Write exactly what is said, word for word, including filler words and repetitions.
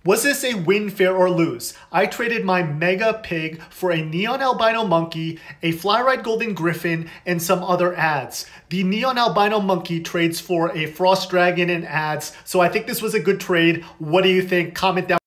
Was this a win, fair, or lose? I traded my Mega Pig for a Neon Albino Monkey, a Flyride Golden Griffin, and some other ads. The Neon Albino Monkey trades for a Frost Dragon and ads, so I think this was a good trade. What do you think? Comment down